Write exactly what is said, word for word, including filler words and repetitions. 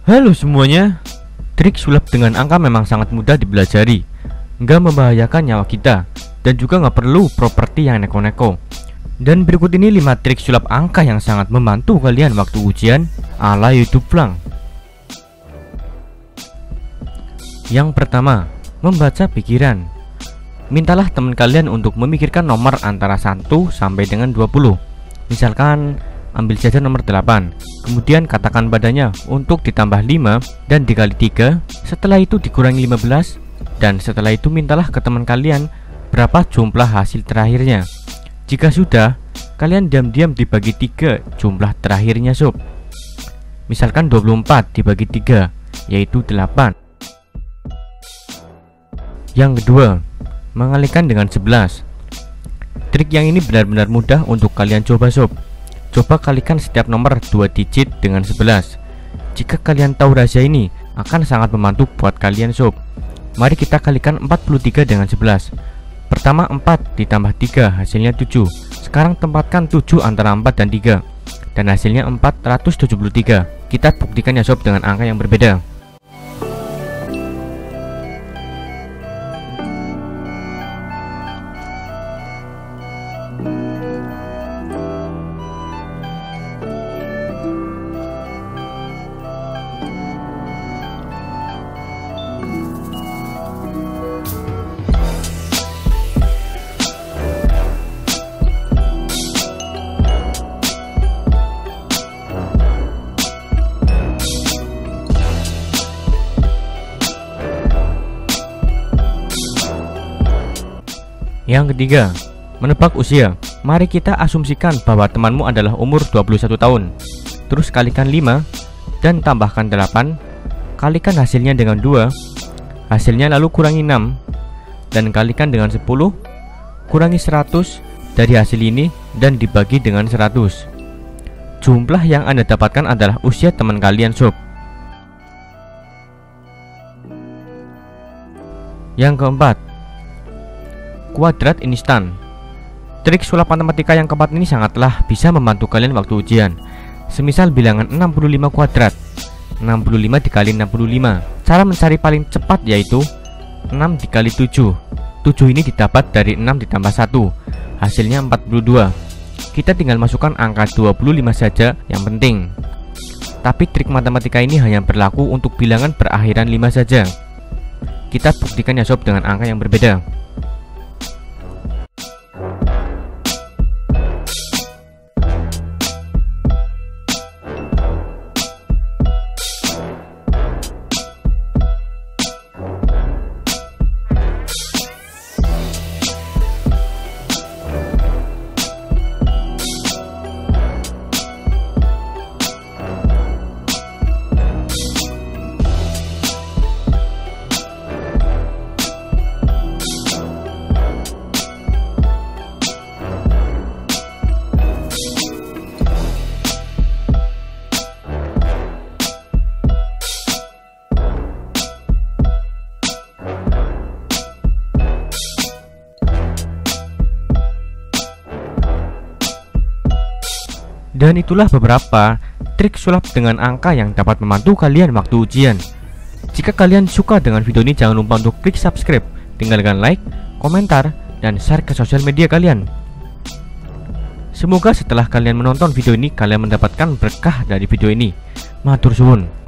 Halo semuanya, trik sulap dengan angka memang sangat mudah dipelajari, nggak membahayakan nyawa kita, dan juga nggak perlu properti yang neko-neko. Dan berikut ini lima trik sulap angka yang sangat membantu kalian waktu ujian ala YouTube Flang. Yang pertama, membaca pikiran. Mintalah teman kalian untuk memikirkan nomor antara satu sampai dengan dua puluh. Misalkan ambil saja nomor delapan, kemudian katakan padanya untuk ditambah lima dan dikali tiga, setelah itu dikurangi lima belas, dan setelah itu mintalah ke teman kalian berapa jumlah hasil terakhirnya. Jika sudah, kalian diam-diam dibagi tiga jumlah terakhirnya sob. Misalkan dua puluh empat dibagi tiga, yaitu delapan. Yang kedua, mengalikan dengan sebelas. Trik yang ini benar-benar mudah untuk kalian coba sob. Coba kalikan setiap nomor dua digit dengan sebelas. Jika kalian tahu rahasia ini, akan sangat membantu buat kalian sob. Mari kita kalikan empat puluh tiga dengan sebelas. Pertama empat ditambah tiga hasilnya tujuh. Sekarang tempatkan tujuh antara empat dan tiga, dan hasilnya empat ratus tujuh puluh tiga. Kita buktikan ya sob dengan angka yang berbeda. Yang ketiga, menebak usia. Mari kita asumsikan bahwa temanmu adalah umur dua puluh satu tahun. Terus kalikan lima dan tambahkan delapan. Kalikan hasilnya dengan dua. Hasilnya lalu kurangi enam dan kalikan dengan sepuluh. Kurangi seratus dari hasil ini dan dibagi dengan seratus. Jumlah yang Anda dapatkan adalah usia teman kalian sob. Yang keempat, kuadrat instan. Trik sulap matematika yang keempat ini sangatlah bisa membantu kalian waktu ujian. Semisal bilangan enam puluh lima kuadrat, enam puluh lima dikali enam puluh lima. Cara mencari paling cepat yaitu enam dikali tujuh. tujuh ini didapat dari enam ditambah satu, hasilnya empat puluh dua. Kita tinggal masukkan angka dua puluh lima saja yang penting. Tapi trik matematika ini hanya berlaku untuk bilangan berakhiran lima saja. Kita buktikan ya sob dengan angka yang berbeda. Dan itulah beberapa trik sulap dengan angka yang dapat membantu kalian waktu ujian. Jika kalian suka dengan video ini, jangan lupa untuk klik subscribe, tinggalkan like, komentar, dan share ke sosial media kalian. Semoga setelah kalian menonton video ini, kalian mendapatkan berkah dari video ini. Matur suwun.